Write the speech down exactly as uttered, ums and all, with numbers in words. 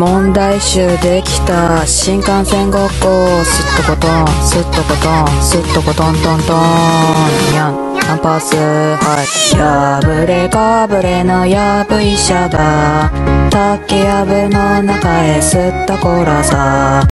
問題集できた新幹線ごっこ、すっとこトンすっとこトンすっとこトントントンにゃんキャンパス。はい、破れかぶれのやぶ医者が竹やぶの中へすったこらさ。